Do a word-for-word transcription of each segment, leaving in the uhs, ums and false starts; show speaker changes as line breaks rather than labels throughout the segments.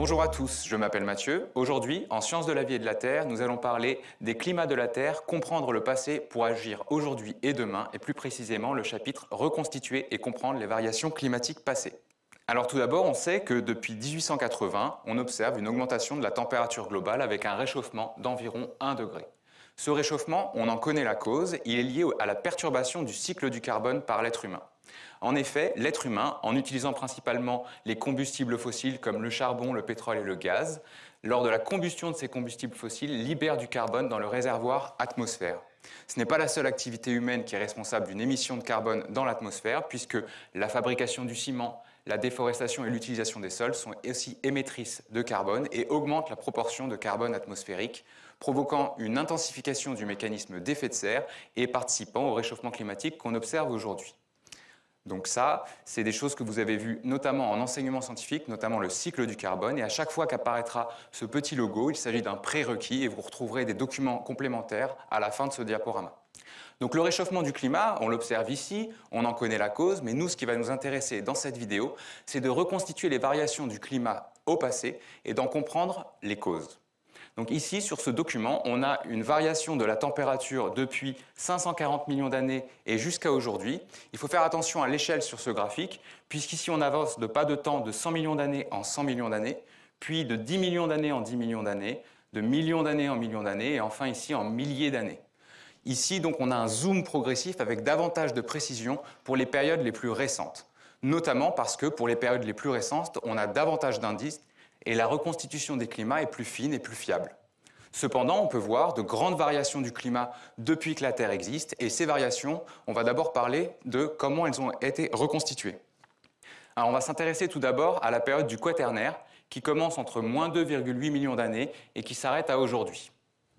Bonjour à tous, je m'appelle Mathieu. Aujourd'hui, en Sciences de la vie et de la Terre, nous allons parler des climats de la Terre, comprendre le passé pour agir aujourd'hui et demain, et plus précisément le chapitre Reconstituer et comprendre les variations climatiques passées. Alors tout d'abord, on sait que depuis mille huit cent quatre-vingts, on observe une augmentation de la température globale avec un réchauffement d'environ un degré. Ce réchauffement, on en connaît la cause, il est lié à la perturbation du cycle du carbone par l'être humain. En effet, l'être humain, en utilisant principalement les combustibles fossiles comme le charbon, le pétrole et le gaz, lors de la combustion de ces combustibles fossiles, libère du carbone dans le réservoir atmosphère. Ce n'est pas la seule activité humaine qui est responsable d'une émission de carbone dans l'atmosphère, puisque la fabrication du ciment, la déforestation et l'utilisation des sols sont aussi émettrices de carbone et augmentent la proportion de carbone atmosphérique, provoquant une intensification du mécanisme d'effet de serre et participant au réchauffement climatique qu'on observe aujourd'hui. Donc ça, c'est des choses que vous avez vues notamment en enseignement scientifique, notamment le cycle du carbone. Et à chaque fois qu'apparaîtra ce petit logo, il s'agit d'un prérequis et vous retrouverez des documents complémentaires à la fin de ce diaporama. Donc le réchauffement du climat, on l'observe ici, on en connaît la cause, mais nous, ce qui va nous intéresser dans cette vidéo, c'est de reconstituer les variations du climat au passé et d'en comprendre les causes. Donc ici, sur ce document, on a une variation de la température depuis cinq cent quarante millions d'années et jusqu'à aujourd'hui. Il faut faire attention à l'échelle sur ce graphique, puisqu'ici on avance de pas de temps de cent millions d'années en cent millions d'années, puis de dix millions d'années en dix millions d'années, de millions d'années en millions d'années, et enfin ici en milliers d'années. Ici, donc, on a un zoom progressif avec davantage de précision pour les périodes les plus récentes, notamment parce que pour les périodes les plus récentes, on a davantage d'indices et la reconstitution des climats est plus fine et plus fiable. Cependant, on peut voir de grandes variations du climat depuis que la Terre existe, et ces variations, on va d'abord parler de comment elles ont été reconstituées. Alors, on va s'intéresser tout d'abord à la période du Quaternaire, qui commence entre moins deux virgule huit millions d'années et qui s'arrête à aujourd'hui.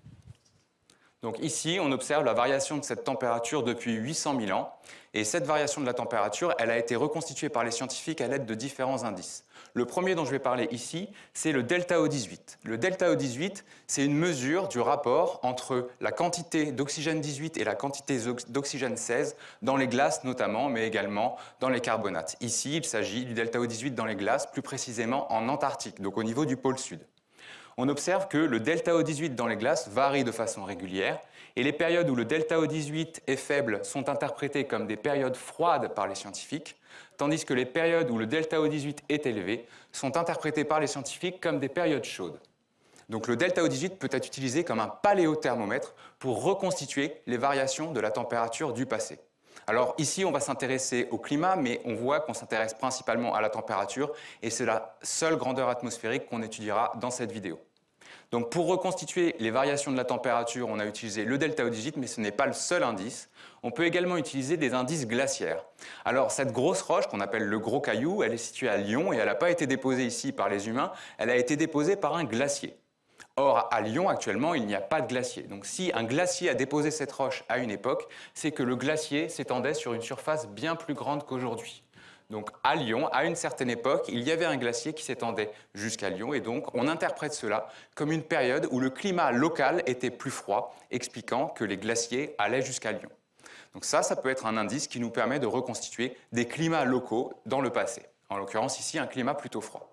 Donc ici, on observe la variation de cette température depuis huit cent mille ans, et cette variation de la température, elle a été reconstituée par les scientifiques à l'aide de différents indices. Le premier dont je vais parler ici, c'est le delta O dix-huit. Le delta O dix-huit, c'est une mesure du rapport entre la quantité d'oxygène dix-huit et la quantité d'oxygène seize dans les glaces notamment, mais également dans les carbonates. Ici, il s'agit du delta O dix-huit dans les glaces, plus précisément en Antarctique, donc au niveau du pôle sud. On observe que le delta O dix-huit dans les glaces varie de façon régulière, et les périodes où le delta O dix-huit est faible sont interprétées comme des périodes froides par les scientifiques, tandis que les périodes où le delta O dix-huit est élevé sont interprétées par les scientifiques comme des périodes chaudes. Donc le delta O dix-huit peut être utilisé comme un paléothermomètre pour reconstituer les variations de la température du passé. Alors ici, on va s'intéresser au climat, mais on voit qu'on s'intéresse principalement à la température, et c'est la seule grandeur atmosphérique qu'on étudiera dans cette vidéo. Donc pour reconstituer les variations de la température, on a utilisé le delta O dix-huit, mais ce n'est pas le seul indice. On peut également utiliser des indices glaciaires. Alors cette grosse roche qu'on appelle le gros caillou, elle est située à Lyon et elle n'a pas été déposée ici par les humains, elle a été déposée par un glacier. Or, à Lyon, actuellement, il n'y a pas de glacier. Donc si un glacier a déposé cette roche à une époque, c'est que le glacier s'étendait sur une surface bien plus grande qu'aujourd'hui. Donc à Lyon, à une certaine époque, il y avait un glacier qui s'étendait jusqu'à Lyon, et donc on interprète cela comme une période où le climat local était plus froid, expliquant que les glaciers allaient jusqu'à Lyon. Donc ça, ça peut être un indice qui nous permet de reconstituer des climats locaux dans le passé. En l'occurrence ici, un climat plutôt froid.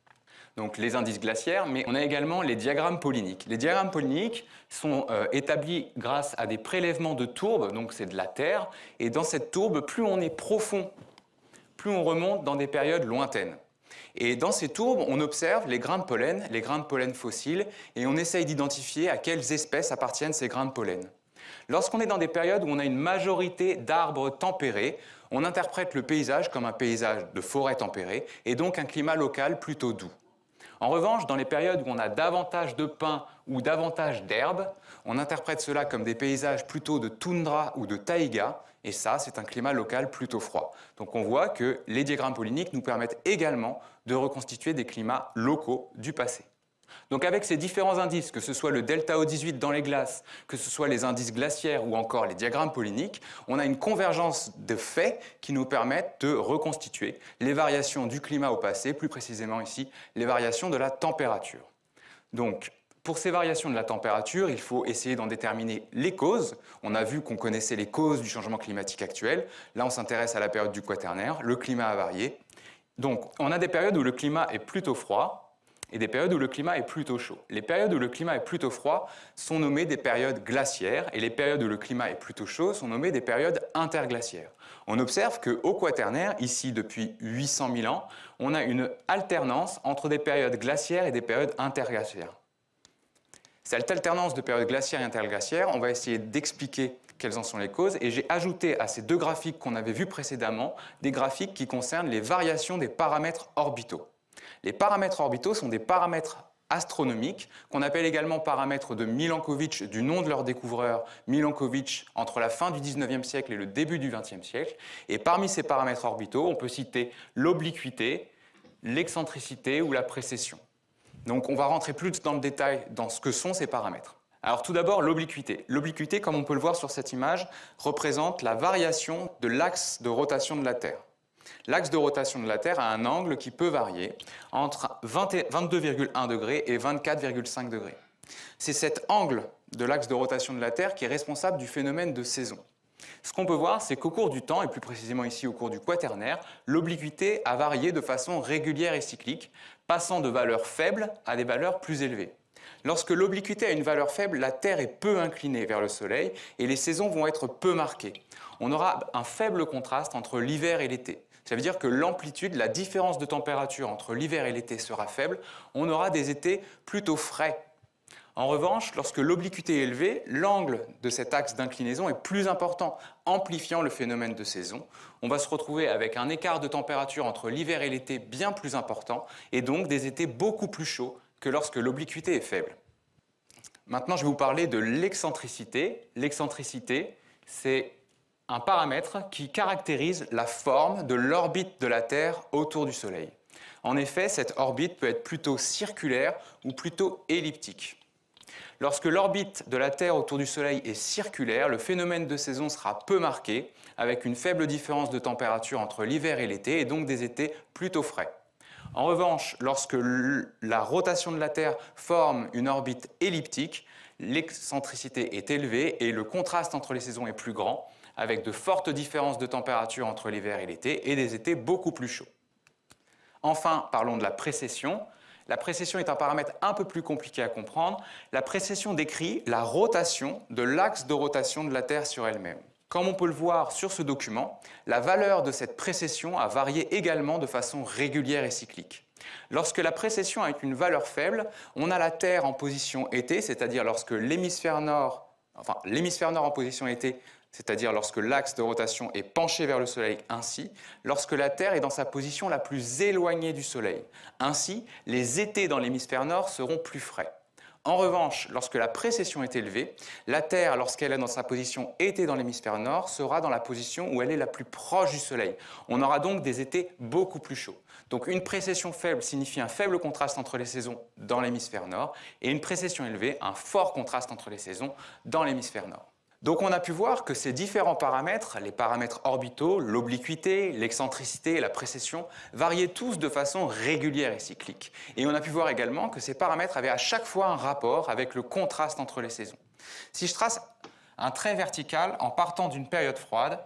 Donc les indices glaciaires, mais on a également les diagrammes polyniques. Les diagrammes polyniques sont euh, établis grâce à des prélèvements de tourbes, donc c'est de la terre, et dans cette tourbe, plus on est profond, plus on remonte dans des périodes lointaines. Et dans ces tourbes, on observe les grains de pollen, les grains de pollen fossiles, et on essaye d'identifier à quelles espèces appartiennent ces grains de pollen. Lorsqu'on est dans des périodes où on a une majorité d'arbres tempérés, on interprète le paysage comme un paysage de forêt tempérée, et donc un climat local plutôt doux. En revanche, dans les périodes où on a davantage de pins ou davantage d'herbes, on interprète cela comme des paysages plutôt de toundra ou de taïga, et ça, c'est un climat local plutôt froid. Donc on voit que les diagrammes polyniques nous permettent également de reconstituer des climats locaux du passé. Donc avec ces différents indices, que ce soit le delta O dix-huit dans les glaces, que ce soit les indices glaciaires ou encore les diagrammes polyniques, on a une convergence de faits qui nous permettent de reconstituer les variations du climat au passé, plus précisément ici, les variations de la température. Donc, pour ces variations de la température, il faut essayer d'en déterminer les causes. On a vu qu'on connaissait les causes du changement climatique actuel. Là, on s'intéresse à la période du Quaternaire. Le climat a varié. Donc, on a des périodes où le climat est plutôt froid, et des périodes où le climat est plutôt chaud. Les périodes où le climat est plutôt froid sont nommées des périodes glaciaires et les périodes où le climat est plutôt chaud sont nommées des périodes interglaciaires. On observe qu'au Quaternaire, ici depuis huit cent mille ans, on a une alternance entre des périodes glaciaires et des périodes interglaciaires. Cette alternance de périodes glaciaires et interglaciaires, on va essayer d'expliquer quelles en sont les causes et j'ai ajouté à ces deux graphiques qu'on avait vus précédemment des graphiques qui concernent les variations des paramètres orbitaux. Les paramètres orbitaux sont des paramètres astronomiques qu'on appelle également paramètres de Milankovitch du nom de leur découvreur Milankovitch entre la fin du dix-neuvième siècle et le début du vingtième siècle. Et parmi ces paramètres orbitaux, on peut citer l'obliquité, l'excentricité ou la précession. Donc on va rentrer plus dans le détail dans ce que sont ces paramètres. Alors tout d'abord, l'obliquité. L'obliquité, comme on peut le voir sur cette image, représente la variation de l'axe de rotation de la Terre. L'axe de rotation de la Terre a un angle qui peut varier entre vingt-deux virgule un degrés et vingt-quatre virgule cinq degrés. C'est cet angle de l'axe de rotation de la Terre qui est responsable du phénomène de saison. Ce qu'on peut voir, c'est qu'au cours du temps, et plus précisément ici au cours du Quaternaire, l'obliquité a varié de façon régulière et cyclique, passant de valeurs faibles à des valeurs plus élevées. Lorsque l'obliquité a une valeur faible, la Terre est peu inclinée vers le Soleil et les saisons vont être peu marquées. On aura un faible contraste entre l'hiver et l'été. Ça veut dire que l'amplitude, la différence de température entre l'hiver et l'été sera faible. On aura des étés plutôt frais. En revanche, lorsque l'obliquité est élevée, l'angle de cet axe d'inclinaison est plus important, amplifiant le phénomène de saison. On va se retrouver avec un écart de température entre l'hiver et l'été bien plus important et donc des étés beaucoup plus chauds que lorsque l'obliquité est faible. Maintenant, je vais vous parler de l'excentricité. L'excentricité, c'est un paramètre qui caractérise la forme de l'orbite de la Terre autour du Soleil. En effet, cette orbite peut être plutôt circulaire ou plutôt elliptique. Lorsque l'orbite de la Terre autour du Soleil est circulaire, le phénomène de saison sera peu marqué, avec une faible différence de température entre l'hiver et l'été, et donc des étés plutôt frais. En revanche, lorsque la rotation de la Terre forme une orbite elliptique, l'excentricité est élevée et le contraste entre les saisons est plus grand, avec de fortes différences de température entre l'hiver et l'été et des étés beaucoup plus chauds. Enfin, parlons de la précession. La précession est un paramètre un peu plus compliqué à comprendre. La précession décrit la rotation de l'axe de rotation de la Terre sur elle-même. Comme on peut le voir sur ce document, la valeur de cette précession a varié également de façon régulière et cyclique. Lorsque la précession a une valeur faible, on a la Terre en position été, c'est-à-dire lorsque l'hémisphère nord, enfin l'hémisphère nord en position été, c'est-à-dire lorsque l'axe de rotation est penché vers le Soleil, ainsi, lorsque la Terre est dans sa position la plus éloignée du Soleil. Ainsi, les étés dans l'hémisphère nord seront plus frais. En revanche, lorsque la précession est élevée, la Terre, lorsqu'elle est dans sa position été dans l'hémisphère nord, sera dans la position où elle est la plus proche du Soleil. On aura donc des étés beaucoup plus chauds. Donc une précession faible signifie un faible contraste entre les saisons dans l'hémisphère nord, et une précession élevée, un fort contraste entre les saisons dans l'hémisphère nord. Donc on a pu voir que ces différents paramètres, les paramètres orbitaux, l'obliquité, l'excentricité et la précession, variaient tous de façon régulière et cyclique. Et on a pu voir également que ces paramètres avaient à chaque fois un rapport avec le contraste entre les saisons. Si je trace un trait vertical en partant d'une période froide,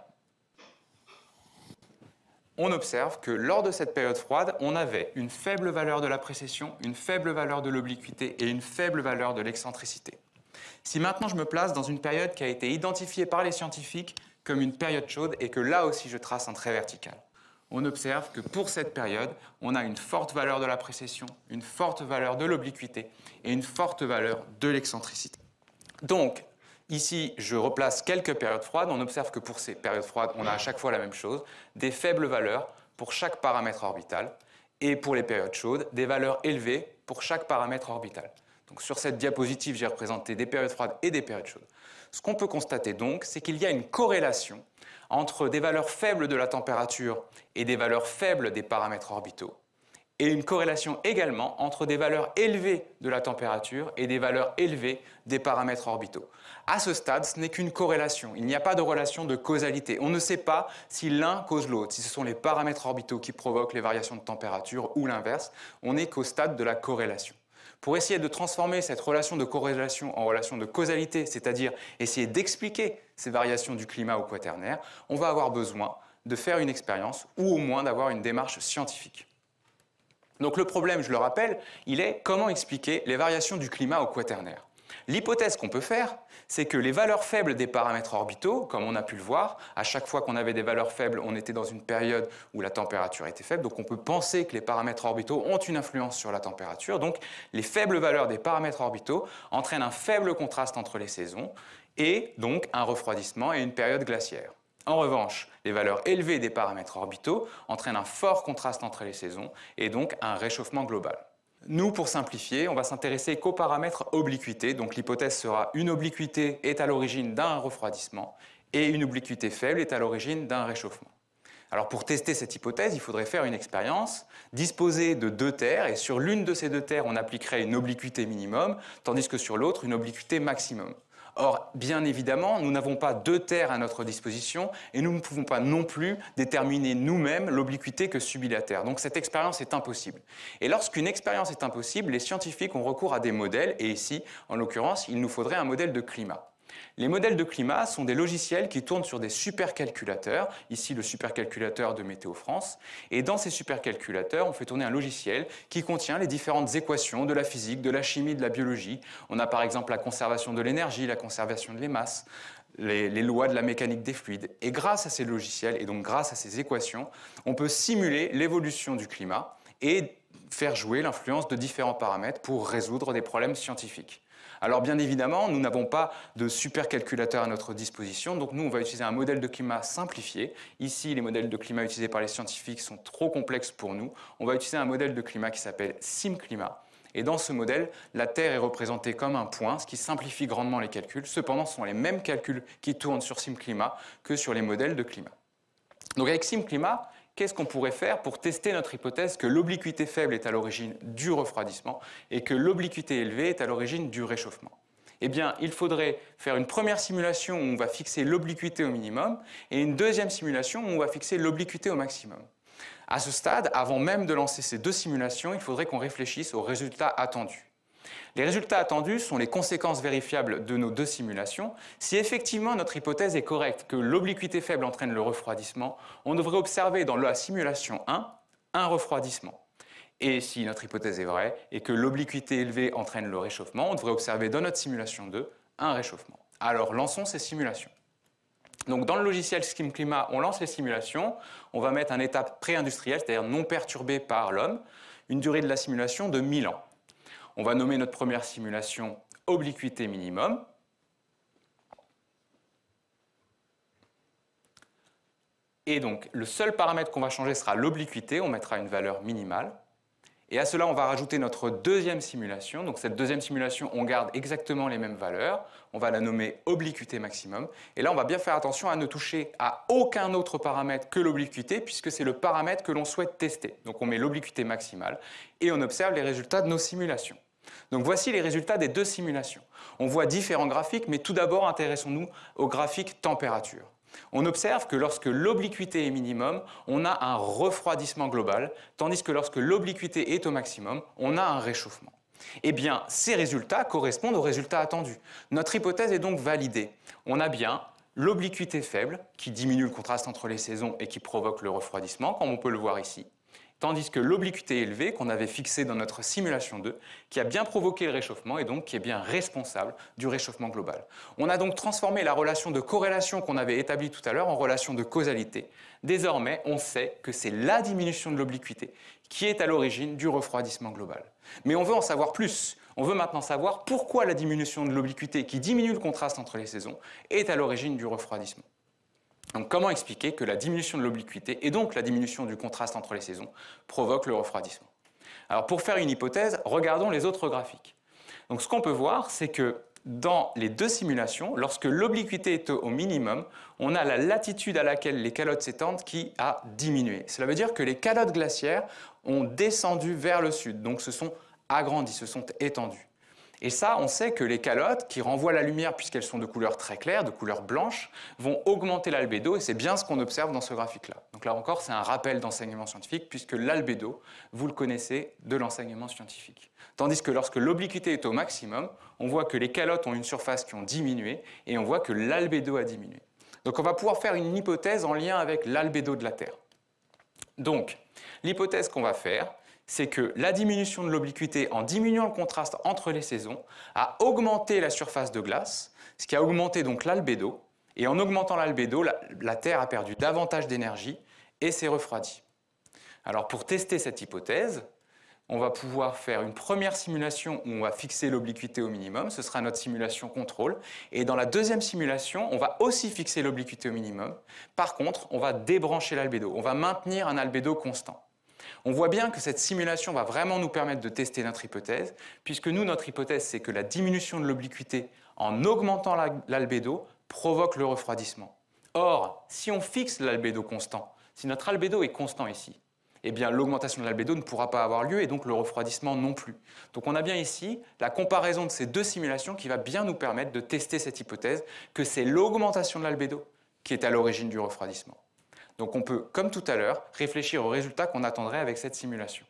on observe que lors de cette période froide, on avait une faible valeur de la précession, une faible valeur de l'obliquité et une faible valeur de l'excentricité. Si maintenant je me place dans une période qui a été identifiée par les scientifiques comme une période chaude et que là aussi je trace un trait vertical, on observe que pour cette période, on a une forte valeur de la précession, une forte valeur de l'obliquité et une forte valeur de l'excentricité. Donc, ici, je replace quelques périodes froides. On observe que pour ces périodes froides, on a à chaque fois la même chose, des faibles valeurs pour chaque paramètre orbital et pour les périodes chaudes, des valeurs élevées pour chaque paramètre orbital. Donc, sur cette diapositive, j'ai représenté des périodes froides et des périodes chaudes. Ce qu'on peut constater donc, c'est qu'il y a une corrélation entre des valeurs faibles de la température et des valeurs faibles des paramètres orbitaux, et une corrélation également entre des valeurs élevées de la température et des valeurs élevées des paramètres orbitaux. À ce stade, ce n'est qu'une corrélation. Il n'y a pas de relation de causalité. On ne sait pas si l'un cause l'autre, si ce sont les paramètres orbitaux qui provoquent les variations de température ou l'inverse. On n'est qu'au stade de la corrélation. Pour essayer de transformer cette relation de corrélation en relation de causalité, c'est-à-dire essayer d'expliquer ces variations du climat au Quaternaire, on va avoir besoin de faire une expérience ou au moins d'avoir une démarche scientifique. Donc le problème, je le rappelle, il est comment expliquer les variations du climat au quaternaire. L'hypothèse qu'on peut faire, c'est que les valeurs faibles des paramètres orbitaux, comme on a pu le voir, à chaque fois qu'on avait des valeurs faibles, on était dans une période où la température était faible, donc on peut penser que les paramètres orbitaux ont une influence sur la température. Donc les faibles valeurs des paramètres orbitaux entraînent un faible contraste entre les saisons et donc un refroidissement et une période glaciaire. En revanche, les valeurs élevées des paramètres orbitaux entraînent un fort contraste entre les saisons et donc un réchauffement global. Nous, pour simplifier, on va s'intéresser qu'aux paramètres obliquité. Donc l'hypothèse sera une obliquité est à l'origine d'un refroidissement et une obliquité faible est à l'origine d'un réchauffement. Alors pour tester cette hypothèse, il faudrait faire une expérience, disposer de deux terres et sur l'une de ces deux terres, on appliquerait une obliquité minimum, tandis que sur l'autre, une obliquité maximum. Or, bien évidemment, nous n'avons pas deux terres à notre disposition et nous ne pouvons pas non plus déterminer nous-mêmes l'obliquité que subit la Terre. Donc cette expérience est impossible. Et lorsqu'une expérience est impossible, les scientifiques ont recours à des modèles et ici, en l'occurrence, il nous faudrait un modèle de climat. Les modèles de climat sont des logiciels qui tournent sur des supercalculateurs, ici le supercalculateur de Météo France, et dans ces supercalculateurs, on fait tourner un logiciel qui contient les différentes équations de la physique, de la chimie, de la biologie. On a par exemple la conservation de l'énergie, la conservation de les masses, les, les lois de la mécanique des fluides. Et grâce à ces logiciels, et donc grâce à ces équations, on peut simuler l'évolution du climat et faire jouer l'influence de différents paramètres pour résoudre des problèmes scientifiques. Alors bien évidemment, nous n'avons pas de supercalculateur à notre disposition, donc nous on va utiliser un modèle de climat simplifié. Ici, les modèles de climat utilisés par les scientifiques sont trop complexes pour nous. On va utiliser un modèle de climat qui s'appelle SimClimat. Et dans ce modèle, la Terre est représentée comme un point, ce qui simplifie grandement les calculs. Cependant, ce sont les mêmes calculs qui tournent sur SimClimat que sur les modèles de climat. Donc avec SimClimat, qu'est-ce qu'on pourrait faire pour tester notre hypothèse que l'obliquité faible est à l'origine du refroidissement et que l'obliquité élevée est à l'origine du réchauffement? Eh bien, il faudrait faire une première simulation où on va fixer l'obliquité au minimum et une deuxième simulation où on va fixer l'obliquité au maximum. À ce stade, avant même de lancer ces deux simulations, il faudrait qu'on réfléchisse aux résultats attendus. Les résultats attendus sont les conséquences vérifiables de nos deux simulations. Si effectivement notre hypothèse est correcte, que l'obliquité faible entraîne le refroidissement, on devrait observer dans la simulation un, un refroidissement. Et si notre hypothèse est vraie et que l'obliquité élevée entraîne le réchauffement, on devrait observer dans notre simulation deux, un réchauffement. Alors lançons ces simulations. Donc dans le logiciel SimClimat, on lance les simulations, on va mettre un état pré-industriel, c'est-à-dire non perturbé par l'homme, une durée de la simulation de mille ans. On va nommer notre première simulation obliquité minimum. Et donc, le seul paramètre qu'on va changer sera l'obliquité, on mettra une valeur minimale. Et à cela, on va rajouter notre deuxième simulation. Donc cette deuxième simulation, on garde exactement les mêmes valeurs. On va la nommer obliquité maximum. Et là, on va bien faire attention à ne toucher à aucun autre paramètre que l'obliquité, puisque c'est le paramètre que l'on souhaite tester. Donc on met l'obliquité maximale et on observe les résultats de nos simulations. Donc voici les résultats des deux simulations. On voit différents graphiques, mais tout d'abord, intéressons-nous au graphique température. On observe que lorsque l'obliquité est minimum, on a un refroidissement global, tandis que lorsque l'obliquité est au maximum, on a un réchauffement. Eh bien, ces résultats correspondent aux résultats attendus. Notre hypothèse est donc validée. On a bien l'obliquité faible, qui diminue le contraste entre les saisons et qui provoque le refroidissement, comme on peut le voir ici, tandis que l'obliquité élevée, qu'on avait fixée dans notre simulation deux, qui a bien provoqué le réchauffement et donc qui est bien responsable du réchauffement global. On a donc transformé la relation de corrélation qu'on avait établie tout à l'heure en relation de causalité. Désormais, on sait que c'est la diminution de l'obliquité qui est à l'origine du refroidissement global. Mais on veut en savoir plus. On veut maintenant savoir pourquoi la diminution de l'obliquité, qui diminue le contraste entre les saisons, est à l'origine du refroidissement. Donc, comment expliquer que la diminution de l'obliquité et donc la diminution du contraste entre les saisons provoque le refroidissement? Alors, pour faire une hypothèse, regardons les autres graphiques. Donc, ce qu'on peut voir, c'est que dans les deux simulations, lorsque l'obliquité est au minimum, on a la latitude à laquelle les calottes s'étendent qui a diminué. Cela veut dire que les calottes glaciaires ont descendu vers le sud, donc se sont agrandies, se sont étendues. Et ça, on sait que les calottes, qui renvoient la lumière puisqu'elles sont de couleur très claire, de couleur blanche, vont augmenter l'albédo, et c'est bien ce qu'on observe dans ce graphique-là. Donc là encore, c'est un rappel d'enseignement scientifique, puisque l'albédo, vous le connaissez de l'enseignement scientifique. Tandis que lorsque l'obliquité est au maximum, on voit que les calottes ont une surface qui ont diminué, et on voit que l'albédo a diminué. Donc on va pouvoir faire une hypothèse en lien avec l'albédo de la Terre. Donc, l'hypothèse qu'on va faire, c'est que la diminution de l'obliquité en diminuant le contraste entre les saisons a augmenté la surface de glace, ce qui a augmenté donc l'albédo. Et en augmentant l'albédo, la, la Terre a perdu davantage d'énergie et s'est refroidie. Alors pour tester cette hypothèse, on va pouvoir faire une première simulation où on va fixer l'obliquité au minimum, ce sera notre simulation contrôle. Et dans la deuxième simulation, on va aussi fixer l'obliquité au minimum. Par contre, on va débrancher l'albédo, on va maintenir un albédo constant. On voit bien que cette simulation va vraiment nous permettre de tester notre hypothèse, puisque nous, notre hypothèse, c'est que la diminution de l'obliquité en augmentant l'albédo provoque le refroidissement. Or, si on fixe l'albédo constant, si notre albédo est constant ici, eh bien l'augmentation de l'albédo ne pourra pas avoir lieu et donc le refroidissement non plus. Donc on a bien ici la comparaison de ces deux simulations qui va bien nous permettre de tester cette hypothèse que c'est l'augmentation de l'albédo qui est à l'origine du refroidissement. Donc on peut, comme tout à l'heure, réfléchir aux résultats qu'on attendrait avec cette simulation.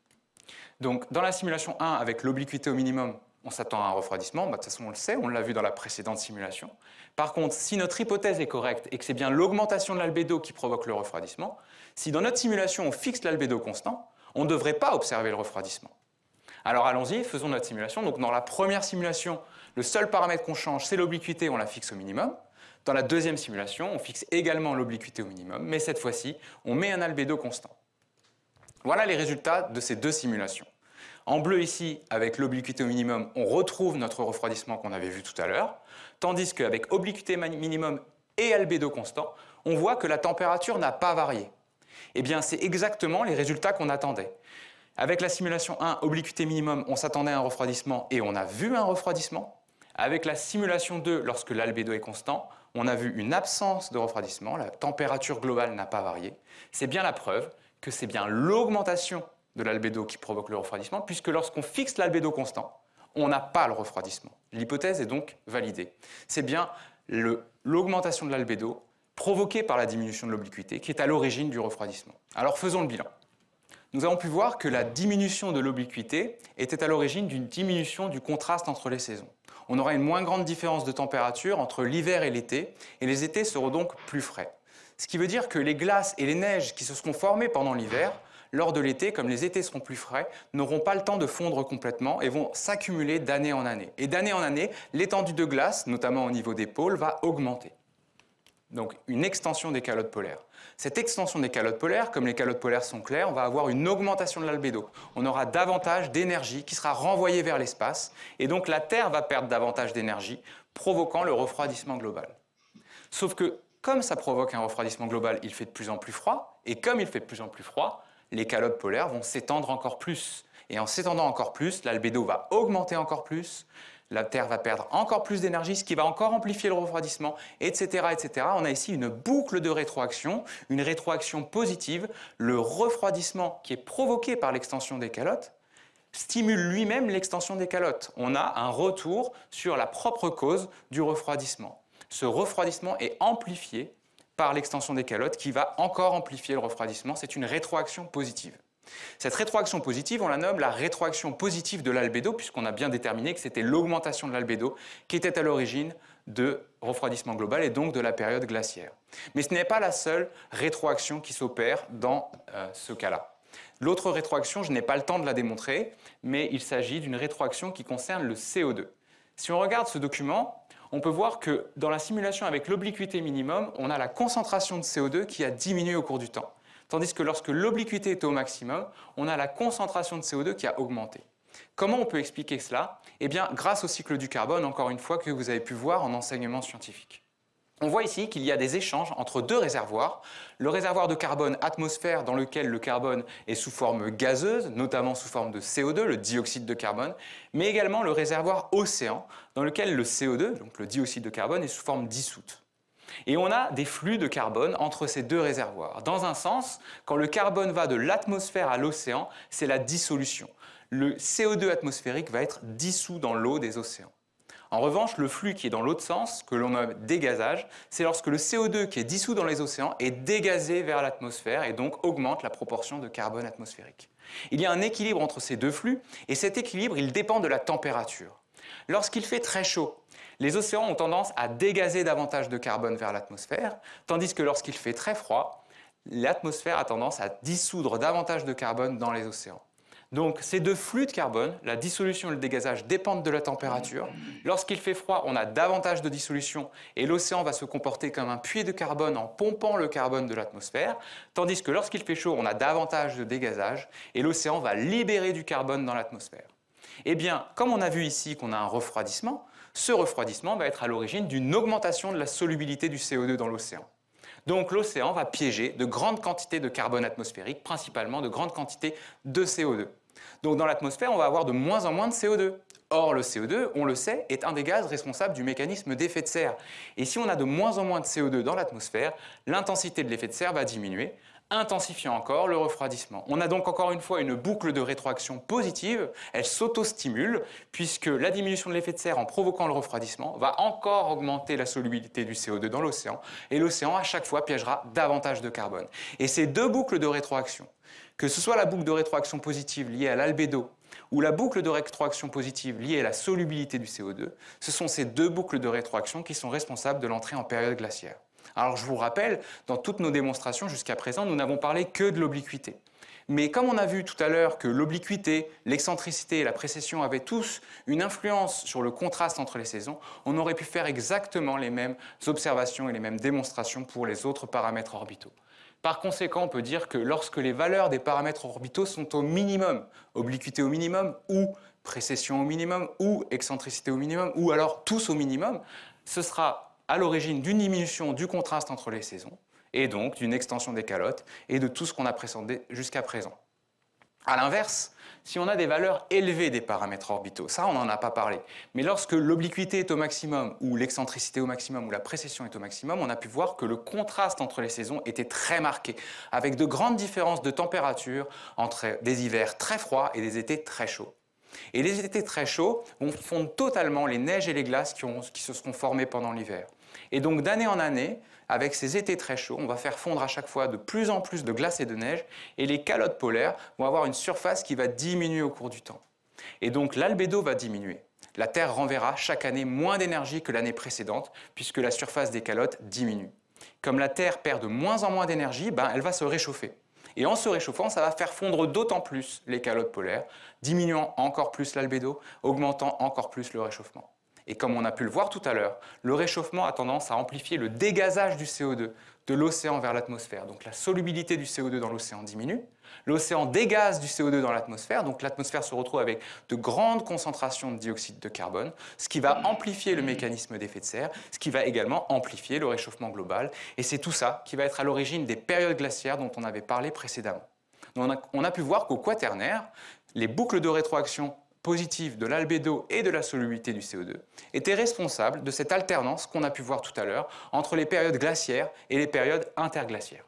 Donc dans la simulation un, avec l'obliquité au minimum, on s'attend à un refroidissement. Bah, de toute façon, on le sait, on l'a vu dans la précédente simulation. Par contre, si notre hypothèse est correcte et que c'est bien l'augmentation de l'albédo qui provoque le refroidissement, si dans notre simulation on fixe l'albédo constant, on ne devrait pas observer le refroidissement. Alors allons-y, faisons notre simulation. Donc dans la première simulation, le seul paramètre qu'on change, c'est l'obliquité, on la fixe au minimum. Dans la deuxième simulation, on fixe également l'obliquité au minimum, mais cette fois-ci, on met un albédo constant. Voilà les résultats de ces deux simulations. En bleu ici, avec l'obliquité au minimum, on retrouve notre refroidissement qu'on avait vu tout à l'heure, tandis qu'avec obliquité minimum et albédo constant, on voit que la température n'a pas varié. Eh bien, c'est exactement les résultats qu'on attendait. Avec la simulation un, obliquité minimum, on s'attendait à un refroidissement et on a vu un refroidissement. Avec la simulation deux, lorsque l'albédo est constant, on a vu une absence de refroidissement, la température globale n'a pas varié. C'est bien la preuve que c'est bien l'augmentation de l'albédo qui provoque le refroidissement, puisque lorsqu'on fixe l'albédo constant, on n'a pas le refroidissement. L'hypothèse est donc validée. C'est bien l'augmentation de l'albédo provoquée par la diminution de l'obliquité qui est à l'origine du refroidissement. Alors faisons le bilan. Nous avons pu voir que la diminution de l'obliquité était à l'origine d'une diminution du contraste entre les saisons. On aura une moins grande différence de température entre l'hiver et l'été, et les étés seront donc plus frais. Ce qui veut dire que les glaces et les neiges qui se seront formées pendant l'hiver, lors de l'été, comme les étés seront plus frais, n'auront pas le temps de fondre complètement et vont s'accumuler d'année en année. Et d'année en année, l'étendue de glace, notamment au niveau des pôles, va augmenter. Donc une extension des calottes polaires. Cette extension des calottes polaires, comme les calottes polaires sont claires, on va avoir une augmentation de l'albédo. On aura davantage d'énergie qui sera renvoyée vers l'espace, et donc la Terre va perdre davantage d'énergie, provoquant le refroidissement global. Sauf que, comme ça provoque un refroidissement global, il fait de plus en plus froid, et comme il fait de plus en plus froid, les calottes polaires vont s'étendre encore plus. Et en s'étendant encore plus, l'albédo va augmenter encore plus, la Terre va perdre encore plus d'énergie, ce qui va encore amplifier le refroidissement, et cetera, et cetera. On a ici une boucle de rétroaction, une rétroaction positive. Le refroidissement qui est provoqué par l'extension des calottes stimule lui-même l'extension des calottes. On a un retour sur la propre cause du refroidissement. Ce refroidissement est amplifié par l'extension des calottes qui va encore amplifier le refroidissement. C'est une rétroaction positive. Cette rétroaction positive, on la nomme la rétroaction positive de l'albédo, puisqu'on a bien déterminé que c'était l'augmentation de l'albédo qui était à l'origine de refroidissement global et donc de la période glaciaire. Mais ce n'est pas la seule rétroaction qui s'opère dans euh, ce cas-là. L'autre rétroaction, je n'ai pas le temps de la démontrer, mais il s'agit d'une rétroaction qui concerne le C O deux. Si on regarde ce document, on peut voir que dans la simulation avec l'obliquité minimum, on a la concentration de C O deux qui a diminué au cours du temps. Tandis que lorsque l'obliquité était au maximum, on a la concentration de C O deux qui a augmenté. Comment on peut expliquer cela? Eh bien, grâce au cycle du carbone, encore une fois, que vous avez pu voir en enseignement scientifique. On voit ici qu'il y a des échanges entre deux réservoirs. Le réservoir de carbone atmosphère dans lequel le carbone est sous forme gazeuse, notamment sous forme de C O deux, le dioxyde de carbone, mais également le réservoir océan dans lequel le C O deux, donc le dioxyde de carbone, est sous forme dissoute. Et on a des flux de carbone entre ces deux réservoirs. Dans un sens, quand le carbone va de l'atmosphère à l'océan, c'est la dissolution. Le C O deux atmosphérique va être dissous dans l'eau des océans. En revanche, le flux qui est dans l'autre sens, que l'on nomme dégazage, c'est lorsque le C O deux qui est dissous dans les océans est dégazé vers l'atmosphère et donc augmente la proportion de carbone atmosphérique. Il y a un équilibre entre ces deux flux et cet équilibre, il dépend de la température. Lorsqu'il fait très chaud, les océans ont tendance à dégazer davantage de carbone vers l'atmosphère, tandis que lorsqu'il fait très froid, l'atmosphère a tendance à dissoudre davantage de carbone dans les océans. Donc ces deux flux de carbone, la dissolution et le dégazage, dépendent de la température. Lorsqu'il fait froid, on a davantage de dissolution et l'océan va se comporter comme un puits de carbone en pompant le carbone de l'atmosphère, tandis que lorsqu'il fait chaud, on a davantage de dégazage et l'océan va libérer du carbone dans l'atmosphère. Eh bien, comme on a vu ici qu'on a un refroidissement, ce refroidissement va être à l'origine d'une augmentation de la solubilité du C O deux dans l'océan. Donc l'océan va piéger de grandes quantités de carbone atmosphérique, principalement de grandes quantités de C O deux. Donc dans l'atmosphère, on va avoir de moins en moins de C O deux. Or, le C O deux, on le sait, est un des gaz responsables du mécanisme d'effet de serre. Et si on a de moins en moins de C O deux dans l'atmosphère, l'intensité de l'effet de serre va diminuer, intensifiant encore le refroidissement. On a donc encore une fois une boucle de rétroaction positive, elle s'auto-stimule, puisque la diminution de l'effet de serre en provoquant le refroidissement va encore augmenter la solubilité du C O deux dans l'océan, et l'océan à chaque fois piégera davantage de carbone. Et ces deux boucles de rétroaction, que ce soit la boucle de rétroaction positive liée à l'albédo ou la boucle de rétroaction positive liée à la solubilité du C O deux, ce sont ces deux boucles de rétroaction qui sont responsables de l'entrée en période glaciaire. Alors je vous rappelle, dans toutes nos démonstrations jusqu'à présent, nous n'avons parlé que de l'obliquité. Mais comme on a vu tout à l'heure que l'obliquité, l'excentricité et la précession avaient tous une influence sur le contraste entre les saisons, on aurait pu faire exactement les mêmes observations et les mêmes démonstrations pour les autres paramètres orbitaux. Par conséquent, on peut dire que lorsque les valeurs des paramètres orbitaux sont au minimum, obliquité au minimum ou précession au minimum ou excentricité au minimum ou alors tous au minimum, ce sera à l'origine d'une diminution du contraste entre les saisons et donc d'une extension des calottes et de tout ce qu'on a présenté jusqu'à présent. A l'inverse, si on a des valeurs élevées des paramètres orbitaux, ça on n'en a pas parlé, mais lorsque l'obliquité est au maximum ou l'excentricité au maximum ou la précession est au maximum, on a pu voir que le contraste entre les saisons était très marqué, avec de grandes différences de température entre des hivers très froids et des étés très chauds. Et les étés très chauds vont fondre totalement les neiges et les glaces qui, ont, qui se seront formées pendant l'hiver. Et donc d'année en année, avec ces étés très chauds, on va faire fondre à chaque fois de plus en plus de glace et de neige et les calottes polaires vont avoir une surface qui va diminuer au cours du temps. Et donc l'albédo va diminuer. La Terre renverra chaque année moins d'énergie que l'année précédente puisque la surface des calottes diminue. Comme la Terre perd de moins en moins d'énergie, ben, elle va se réchauffer. Et en se réchauffant, ça va faire fondre d'autant plus les calottes polaires, diminuant encore plus l'albédo, augmentant encore plus le réchauffement. Et comme on a pu le voir tout à l'heure, le réchauffement a tendance à amplifier le dégazage du C O deux de l'océan vers l'atmosphère. Donc la solubilité du C O deux dans l'océan diminue, l'océan dégaze du C O deux dans l'atmosphère, donc l'atmosphère se retrouve avec de grandes concentrations de dioxyde de carbone, ce qui va amplifier le mécanisme d'effet de serre, ce qui va également amplifier le réchauffement global. Et c'est tout ça qui va être à l'origine des périodes glaciaires dont on avait parlé précédemment. Donc on a, on a pu voir qu'au Quaternaire, les boucles de rétroaction positive de l'albédo et de la solubilité du C O deux étaient responsables de cette alternance qu'on a pu voir tout à l'heure entre les périodes glaciaires et les périodes interglaciaires.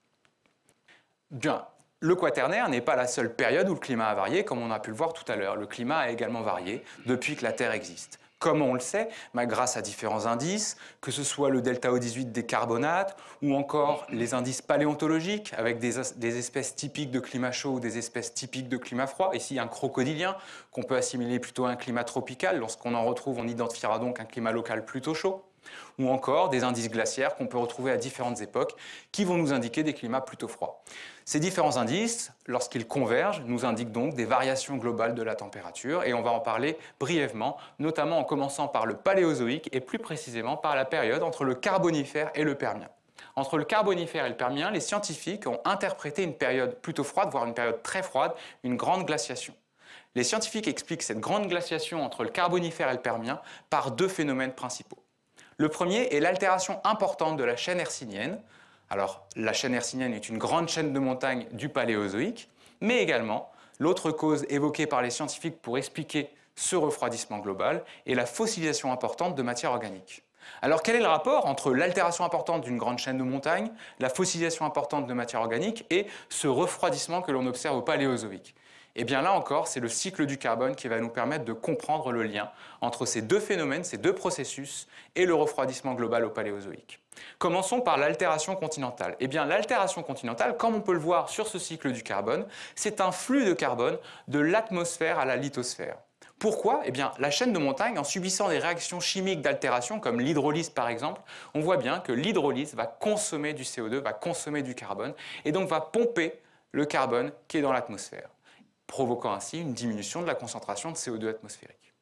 Bien, le Quaternaire n'est pas la seule période où le climat a varié, comme on a pu le voir tout à l'heure. Le climat a également varié depuis que la Terre existe. Comment on le sait? Bah, grâce à différents indices, que ce soit le delta O dix-huit des carbonates ou encore les indices paléontologiques avec des, des espèces typiques de climat chaud ou des espèces typiques de climat froid. Ici, un crocodilien qu'on peut assimiler plutôt à un climat tropical. Lorsqu'on en retrouve, on identifiera donc un climat local plutôt chaud. Ou encore des indices glaciaires qu'on peut retrouver à différentes époques qui vont nous indiquer des climats plutôt froids. Ces différents indices, lorsqu'ils convergent, nous indiquent donc des variations globales de la température et on va en parler brièvement, notamment en commençant par le Paléozoïque et plus précisément par la période entre le Carbonifère et le Permien. Entre le Carbonifère et le Permien, les scientifiques ont interprété une période plutôt froide, voire une période très froide, une grande glaciation. Les scientifiques expliquent cette grande glaciation entre le Carbonifère et le Permien par deux phénomènes principaux. Le premier est l'altération importante de la chaîne hercynienne. Alors, la chaîne hercynienne est une grande chaîne de montagnes du Paléozoïque, mais également, l'autre cause évoquée par les scientifiques pour expliquer ce refroidissement global est la fossilisation importante de matière organique. Alors, quel est le rapport entre l'altération importante d'une grande chaîne de montagnes, la fossilisation importante de matière organique et ce refroidissement que l'on observe au Paléozoïque? Eh bien là encore, c'est le cycle du carbone qui va nous permettre de comprendre le lien entre ces deux phénomènes, ces deux processus et le refroidissement global au Paléozoïque. Commençons par l'altération continentale. Eh bien l'altération continentale, comme on peut le voir sur ce cycle du carbone, c'est un flux de carbone de l'atmosphère à la lithosphère. Pourquoi? Eh bien, la chaîne de montagnes, en subissant des réactions chimiques d'altération, comme l'hydrolyse par exemple, on voit bien que l'hydrolyse va consommer du C O deux, va consommer du carbone, et donc va pomper le carbone qui est dans l'atmosphère. provoquant ainsi une diminution de la concentration de C O deux atmosphérique.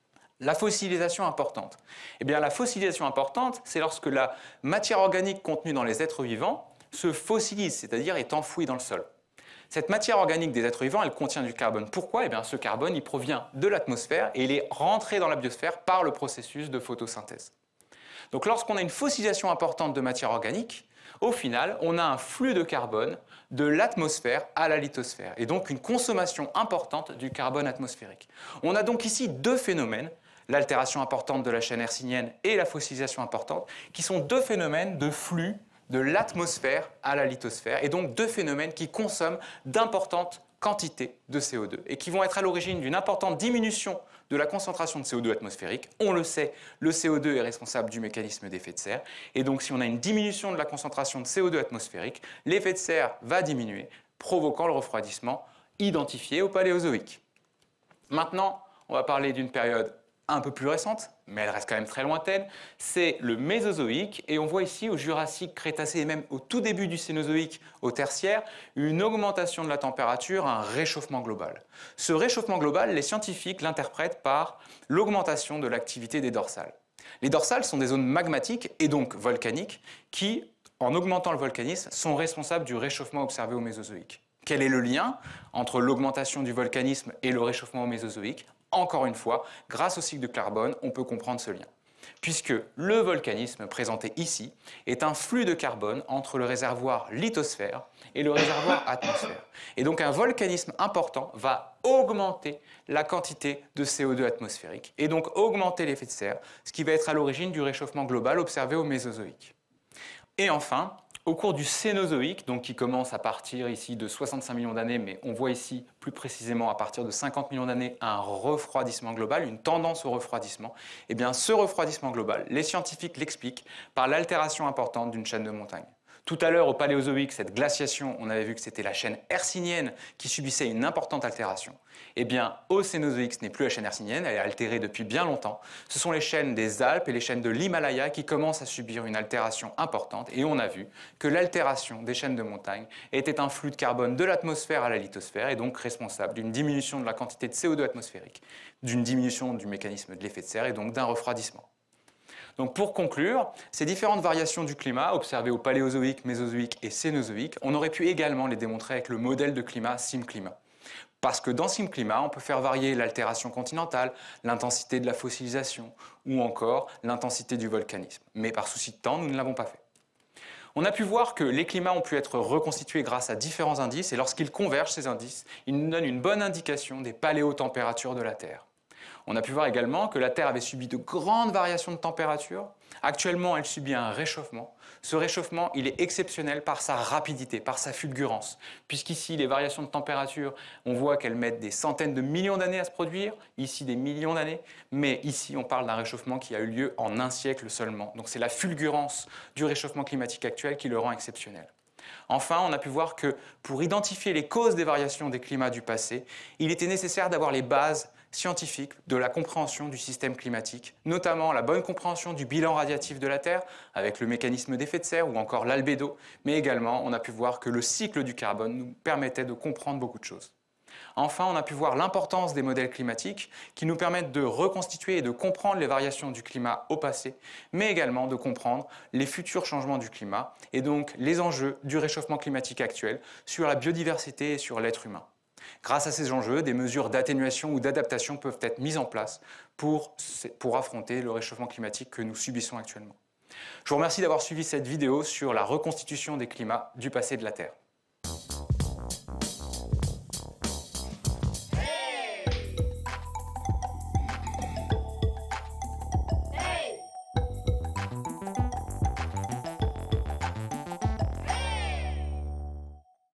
La fossilisation importante. Eh bien, la fossilisation importante, c'est lorsque la matière organique contenue dans les êtres vivants se fossilise, c'est-à-dire est enfouie dans le sol. Cette matière organique des êtres vivants, elle contient du carbone. Pourquoi? Eh bien, ce carbone, il provient de l'atmosphère et il est rentré dans la biosphère par le processus de photosynthèse. Donc, lorsqu'on a une fossilisation importante de matière organique, au final, on a un flux de carbone de l'atmosphère à la lithosphère et donc une consommation importante du carbone atmosphérique. On a donc ici deux phénomènes, l'altération importante de la chaîne hercynienne et la fossilisation importante, qui sont deux phénomènes de flux de l'atmosphère à la lithosphère et donc deux phénomènes qui consomment d'importantes quantités de C O deux et qui vont être à l'origine d'une importante diminution de la concentration de C O deux atmosphérique. On le sait, le C O deux est responsable du mécanisme d'effet de serre et donc si on a une diminution de la concentration de C O deux atmosphérique, l'effet de serre va diminuer, provoquant le refroidissement identifié au Paléozoïque. Maintenant, on va parler d'une période un peu plus récente, mais elle reste quand même très lointaine, c'est le Mésozoïque, et on voit ici au Jurassique, Crétacé et même au tout début du Cénozoïque, au Tertiaire, une augmentation de la température, un réchauffement global. Ce réchauffement global, les scientifiques l'interprètent par l'augmentation de l'activité des dorsales. Les dorsales sont des zones magmatiques et donc volcaniques qui, en augmentant le volcanisme, sont responsables du réchauffement observé au Mésozoïque. Quel est le lien entre l'augmentation du volcanisme et le réchauffement au Mésozoïque? Encore une fois, grâce au cycle de carbone, on peut comprendre ce lien. Puisque le volcanisme présenté ici est un flux de carbone entre le réservoir lithosphère et le réservoir atmosphère. Et donc un volcanisme important va augmenter la quantité de C O deux atmosphérique et donc augmenter l'effet de serre, ce qui va être à l'origine du réchauffement global observé au Mésozoïque. Et enfin, au cours du Cénozoïque, donc qui commence à partir ici de soixante-cinq millions d'années, mais on voit ici plus précisément à partir de cinquante millions d'années un refroidissement global, une tendance au refroidissement, et bien ce refroidissement global, les scientifiques l'expliquent par l'altération importante d'une chaîne de montagnes. Tout à l'heure, au Paléozoïque, cette glaciation, on avait vu que c'était la chaîne hercynienne qui subissait une importante altération. Eh bien, au Cénozoïque, ce n'est plus la chaîne hercynienne, elle est altérée depuis bien longtemps. Ce sont les chaînes des Alpes et les chaînes de l'Himalaya qui commencent à subir une altération importante. Et on a vu que l'altération des chaînes de montagnes était un flux de carbone de l'atmosphère à la lithosphère et donc responsable d'une diminution de la quantité de C O deux atmosphérique, d'une diminution du mécanisme de l'effet de serre et donc d'un refroidissement. Donc pour conclure, ces différentes variations du climat observées au Paléozoïque, Mésozoïque et Cénozoïque, on aurait pu également les démontrer avec le modèle de climat SimClima. Parce que dans SimClima, on peut faire varier l'altération continentale, l'intensité de la fossilisation ou encore l'intensité du volcanisme. Mais par souci de temps, nous ne l'avons pas fait. On a pu voir que les climats ont pu être reconstitués grâce à différents indices et lorsqu'ils convergent, ces indices, ils nous donnent une bonne indication des paléotempératures de la Terre. On a pu voir également que la Terre avait subi de grandes variations de température. Actuellement, elle subit un réchauffement. Ce réchauffement, il est exceptionnel par sa rapidité, par sa fulgurance. Puisqu'ici, les variations de température, on voit qu'elles mettent des centaines de millions d'années à se produire, ici des millions d'années, mais ici, on parle d'un réchauffement qui a eu lieu en un siècle seulement. Donc c'est la fulgurance du réchauffement climatique actuel qui le rend exceptionnel. Enfin, on a pu voir que pour identifier les causes des variations des climats du passé, il était nécessaire d'avoir les bases scientifiques de la compréhension du système climatique, notamment la bonne compréhension du bilan radiatif de la Terre avec le mécanisme d'effet de serre ou encore l'albédo, mais également on a pu voir que le cycle du carbone nous permettait de comprendre beaucoup de choses. Enfin, on a pu voir l'importance des modèles climatiques qui nous permettent de reconstituer et de comprendre les variations du climat au passé, mais également de comprendre les futurs changements du climat et donc les enjeux du réchauffement climatique actuel sur la biodiversité et sur l'être humain. Grâce à ces enjeux, des mesures d'atténuation ou d'adaptation peuvent être mises en place pour, pour affronter le réchauffement climatique que nous subissons actuellement. Je vous remercie d'avoir suivi cette vidéo sur la reconstitution des climats du passé de la Terre.